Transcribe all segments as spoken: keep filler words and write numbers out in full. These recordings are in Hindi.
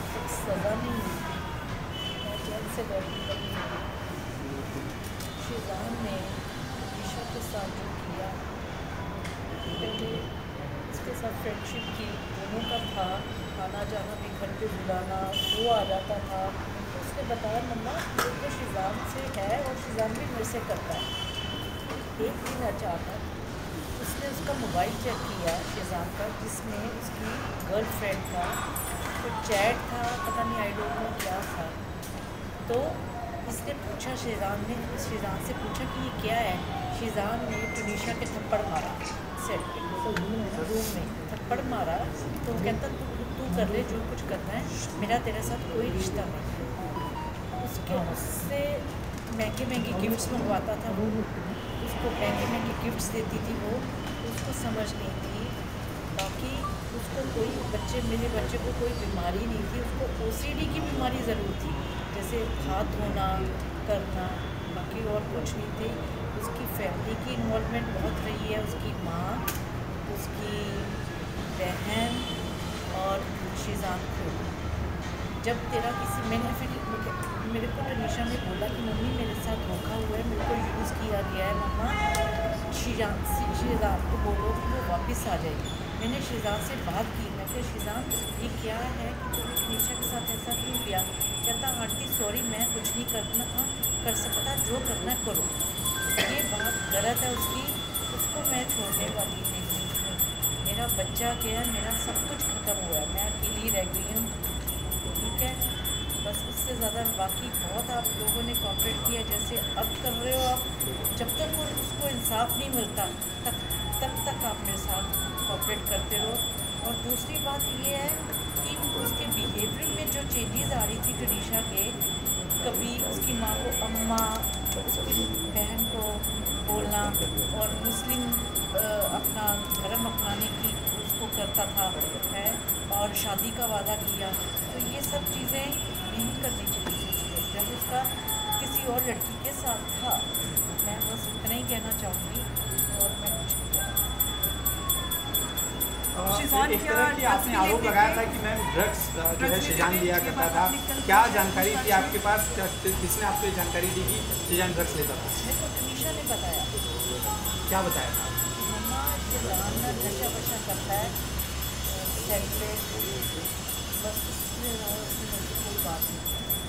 जब तक सज़ा नहीं मिलती मैं चैन से बैठी कभी नहीं। शिजान ने तुनिशा के साथ जो किया, पहले उसके साथ फ्रेंडशिप की, दोनों का था, आना जाना भी, घर पे बुलाना, वो आ जाता था। तो उसने बताया मम्मा ये तो शिजान से है और शिजान भी मेरे से करता है। एक दिन अचानक उसने उसका मोबाइल चेक किया शिजान का, जिसमें उसकी गर्लफ्रेंड का तो चैट था, पता नहीं आई डोंट नो क्या था। तो इसने पूछा, शिजान ने शिजान से पूछा कि ये क्या है। शिजान ने तुनिशा के थप्पड़ मारा, सेट पे रूम में थप्पड़ मारा। तो कहता तू तू कर ले जो कुछ करना है, मेरा तेरे साथ कोई रिश्ता नहीं। उसके उससे महंगे महंगे गिफ्ट्स मंगवाता था वो, उसको महंगे महंगे गिफ्ट्स देती थी वो, उसको समझ नहीं थी। बाकी उसको कोई बच्चे मेरे बच्चे को कोई बीमारी नहीं थी, उसको ओसीडी की बीमारी ज़रूर थी, जैसे हाथ धोना करना, बाकी और कुछ नहीं थी। उसकी फैमिली की इन्वॉल्वमेंट बहुत रही है, उसकी माँ, उसकी बहन और शिजान को। जब तेरा किसी मैंने फिर मेरे को तुनिशा ने बोला कि मम्मी मेरे साथ धोखा हुआ है, मेरे को यूज़ किया गया है, मम्मा शिजान शिजान को बोलो कि वो वापस आ जाएगी। मैंने शिजान से बात की, मैं क्या शिजान ये क्या है कि तुमने तुनिशा के साथ ऐसा क्यों किया। कहता आंटी सॉरी मैं कुछ नहीं करना कर सकता, जो करना करो। ये बात गलत है उसकी, उसको मैं छोड़ने वाली नहीं हूँ। मेरा बच्चा क्या है, मेरा सब कुछ ख़त्म हुआ है, मैं अकेली रह गई हूँ, ठीक है। बस इससे ज़्यादा बाकी बहुत आप लोगों ने कॉपरेट किया जैसे अब कर रहे हो आप। जब तक वो उसको इंसाफ नहीं मिलता तब तब तक आप मेरे साथ कॉपरेट करते रहो। और दूसरी बात ये है कि उसके बिहेवियर में जो चेंजेस आ रही थी तुनिशा के, कभी उसकी माँ को अम्मा, उसकी बहन को बोलना, और मुस्लिम अपना धर्म अपनाने की उसको करता था है, और शादी का वादा किया। तो ये सब चीज़ें नहीं करनी चाहिए थी जब उसका किसी और लड़की के साथ था। मैं बस इतना ही कहना चाहूँगी और मैं कुछ शिजान क्या आपने आरोप लगाया था कि मैम ड्रग्स जो है शिजान लिया करता था, क्या जानकारी थी आपके पास, किसने आपको ये जानकारी दी कि शिजान ड्रग्स लेता था? मेरे को तुनिशा ने बताया। क्या बताया था? मम्मा शिजान ना नशा वशा करता है सेट पे, बस इसलिए कोई बात नहीं।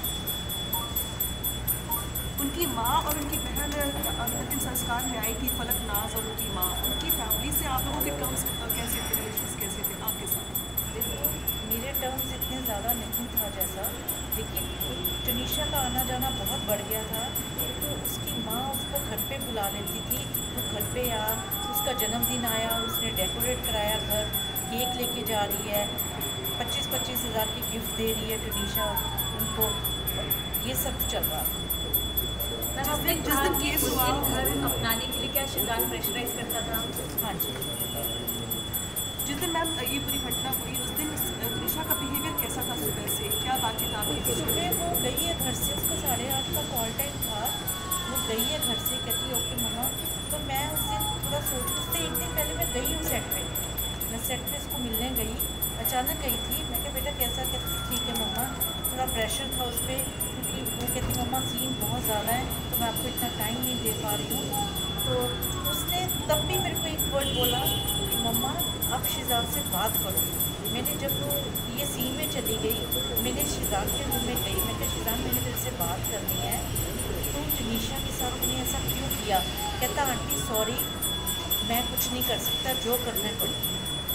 उनकी माँ और उनकी बहन अंतिम संस्कार में आई थी, फलक नाज और उनकी माँ, उनकी फैमिली से आप लोगों के टर्म्स कैसे थे, रिलेशंस कैसे थे आपके साथ? देखो मेरे टर्म्स इतने ज़्यादा नहीं था जैसा, लेकिन तुनिशा का आना जाना बहुत बढ़ गया था। तो उसकी माँ उसको घर पे बुला लेती थी, वो घर पे आ, उसका जन्मदिन आया, उसने डेकोरेट कराया घर, केक लेके जा रही है, पच्चीस पच्चीस हज़ार की गिफ्ट दे रही है तुनिशा उनको, ये सब चल रहा था। जिस दिन जिस दिन केस हुआ घर अपनाने के लिए क्या शिजान प्रेशराइज करता था? हाँ जी। जिस दिन मैम ये पूरी घटना हुई उस दिन तुनिशा का बिहेवियर कैसा था? सुबह से क्या बातचीत आपकी? सुबह वो गई है घर से, उसका साढ़े आठ का कॉल टाइम था, वो गई है घर से, कहती है ओके मम्मा। तो मैं उस दिन थोड़ा सोच, उससे एक दिन पहले मैं गई हूँ सेट पे, मैं सेट पे इसको मिलने गई, अचानक गई थी। मैं क्या बेटा कैसा, कहती ठीक है मम्मा, थोड़ा प्रेशर था उस पर, क्योंकि वो कहती मम्मा सीन बहुत ज़्यादा है तो मैं आपको इतना टाइम नहीं दे पा रही हूँ। तो उसने तब भी मेरे को एक वर्ड बोला कि मम्मा आप शिजान से बात करो। मैंने जब वो ये सीन में चली गई, मैंने शिजान के रूम में गई, मैं क्या शिजान मैंने तेरे से बात करनी है, तो तुनिशा के साथ तूने ऐसा क्यों किया। कहता आंटी सॉरी मैं कुछ नहीं कर सकता, जो करना करो।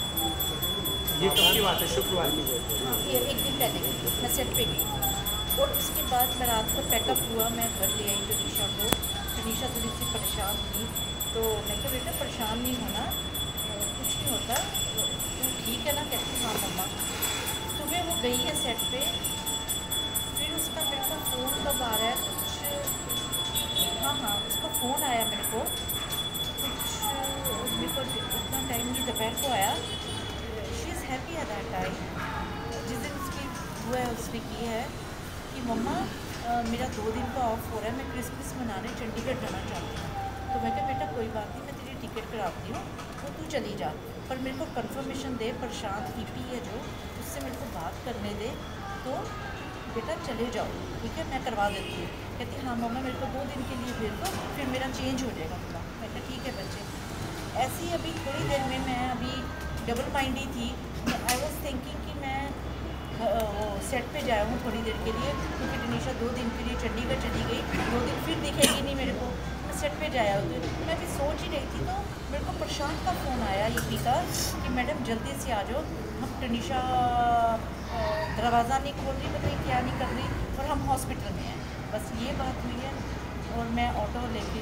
ये कब की बात है? शुक्रवार की? हाँ ये एक दिन पहले मैं सेट पे गई और उसके बाद मैं रात को पैकअप हुआ, मैं घर ले आई तुनिशा को। तुनिशा थोड़ी सी परेशान थी, तो मैं कहा बेटा परेशान नहीं होना, कुछ नहीं होता, तू ठीक है ना। कहती हाँ मम्मा। सुबह वो गई है सेट पे, फिर उसका मेरे को फ़ोन कब आ रहा है कुछ, हाँ हाँ उसका फ़ोन आया मेरे को कुछ, मेरे को उतना टाइम नहीं दोपहर को आया। She is happy at that time. जिस दिन उसकी हुआ है उसने की है कि मम्मा मेरा दो दिन का ऑफ हो रहा है, मैं क्रिसमस मनाने चंडीगढ़ जाना चाहती हूँ। तो मैं कहा बेटा कोई बात नहीं, मैं तेरी टिकट कराती हूँ तो तू चली जा, पर मेरे को कंफर्मेशन दे, प्रशांत ई पी है जो, उससे मेरे को बात करने दे तो बेटा चले जाओ, ठीक है, मैं करवा देती हूँ। कहती हाँ मम्मा मेरे को दो दिन के लिए भेज दो, फिर मेरा चेंज हो जाएगा थोड़ा। मैं कहा ठीक है बच्चे। ऐसे ही अभी थोड़ी देर में मैं अभी डबल माइंडी थी, आई वॉज थिंकिंग कि मैं वो सेट पे जाया हूँ थोड़ी देर के लिए, क्योंकि टनीशा दो दिन के लिए चंडीगढ़ चली गई, दो दिन फिर दिखेगी नहीं मेरे को, मैं सेट पे जाया हूँ। तो मैं भी सोच ही रही थी, तो मेरे को प्रशांत का फ़ोन आया ईपी का कि मैडम जल्दी से आ जाओ, हम टनीशा दरवाज़ा नहीं खोल रही, पता नहीं क्या नहीं कर रही, और हम हॉस्पिटल में हैं। बस ये बात हुई है, और मैं ऑटो लेके।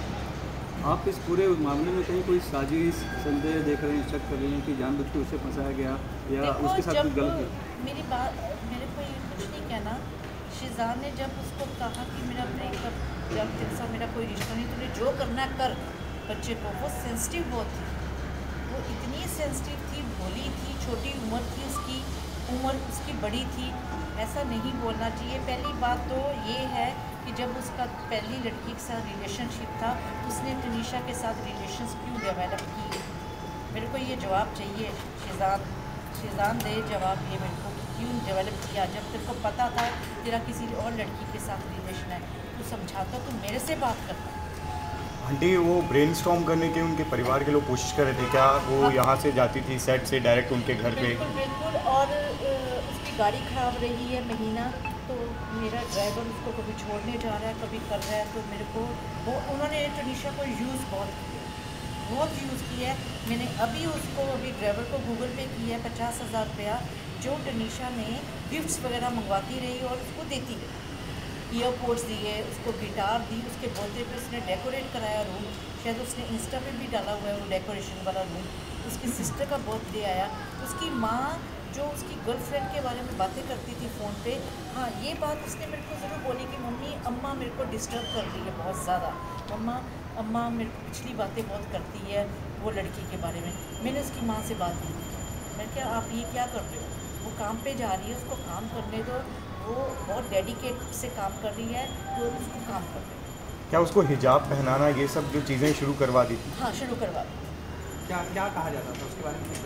आप इस पूरे मामले में कहीं कोई साजिश संदेह देख रहे हैं, शक कर रहे हैं कि जानबूझ के उसे फंसाया गया या उसके साथ कुछ गलत है? मेरी बात, मेरे को ये कुछ नहीं कहना। शिजान ने जब उसको कहा कि मेरा ब्रेकअप, जब तेरे साथ मेरा कोई रिश्ता नहीं, तूने जो करना कर बच्चे को, वो सेंसिटिव बहुत थी, वो इतनी सेंसिटिव थी, भोली थी, छोटी उम्र थी उसकी, उम्र उसकी बड़ी थी, ऐसा नहीं बोलना चाहिए। पहली बात तो ये है कि जब उसका पहली लड़की के साथ रिलेशनशिप था, उसने टनीशा के साथ रिलेशंस क्यों डेवलप की? मेरे को ये जवाब चाहिए शिजान, शिजान दे जवाब ये मेरे को, क्यों डेवलप किया जब तेरे को पता था तेरा किसी और लड़की के साथ रिलेशन है? तू समझाता, तू मेरे से बात करता। आंटी वो ब्रेनस्टॉर्म करने के उनके परिवार के लोग कोशिश कर रहे थे, क्या वो हाँ। यहाँ से जाती थी सेट से डायरेक्ट उनके घर पे? बिल्कुल बिल्कुल, और उसकी गाड़ी ख़राब रही है महीना, तो मेरा ड्राइवर उसको कभी छोड़ने जा रहा है, कभी कर रहा है, तो मेरे को वो उन्होंने टनीशा को यूज़ बहुत किया, बहुत यूज़ किया है। मैंने अभी उसको, अभी ड्राइवर को गूगल पे किया है पचास हज़ार रुपया, जो टनीशा ने गिफ्ट्स वगैरह मंगवाती रही और उसको देती रही। ईयरपोर्ट्स दिए, उसको गिटार दी, उसके बर्थडे पे उसने डेकोरेट कराया रूम, शायद उसने इंस्टा पे भी डाला हुआ है वो डेकोरेशन वाला रूम। उसकी सिस्टर का बर्थडे आया, उसकी माँ जो उसकी गर्लफ्रेंड के बारे में बातें करती थी फ़ोन पे, हाँ ये बात उसने मेरे को ज़रूर बोली कि मम्मी अम्मा मेरे को डिस्टर्ब कर रही है बहुत ज़्यादा, मम्मा अम्मा मेरे को पिछली बातें बहुत करती है वो लड़की के बारे में। मैंने उसकी माँ से बात की, मैं क्या आप ये क्या कर रहे हो? वो काम पे जा रही है, उसको काम करने दो, वो बहुत डेडिकेट से काम कर रही है, तो उसको काम कर रही है। क्या उसको हिजाब पहनाना ये सब जो चीज़ें शुरू करवा दी थी? हाँ शुरू करवा दी। क्या क्या कहा जाता था उसके बारे में?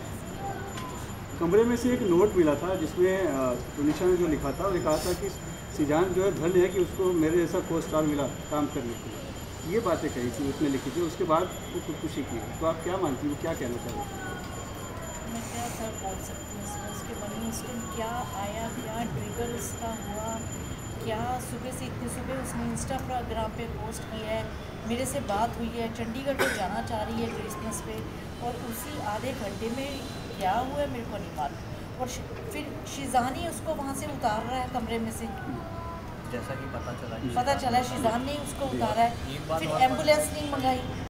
कमरे में से एक नोट मिला था जिसमें टनीशा ने जो लिखा था, वो लिखा था कि शिजान जो है धन्य है कि उसको मेरे जैसा को स्टार मिला काम करने के लिए, ये बातें कही थी उसने, लिखी थी। उसके बाद वो खुदकुशी की। तो आप क्या मानती हो, क्या कहना चाहोगे? मैं क्या सर बोल सकती हूँ इसमें, उसके मन में उस टाइम क्या आया, क्या ट्रिगर उसका हुआ, क्या सुबह से इतनी सुबह उसने इंस्टाग्राम पे पोस्ट किया है, मेरे से बात हुई है, चंडीगढ़ को जाना चाह रही है क्रिसमस पे, और उसी आधे घंटे में क्या हुआ है मेरे को नहीं मालूम। और फिर शिजान ही उसको वहाँ से उतार रहा है कमरे में से, जैसा कि पता चला पता चला शिजान ने उसको उतारा है, फिर एम्बुलेंस नहीं मंगाई।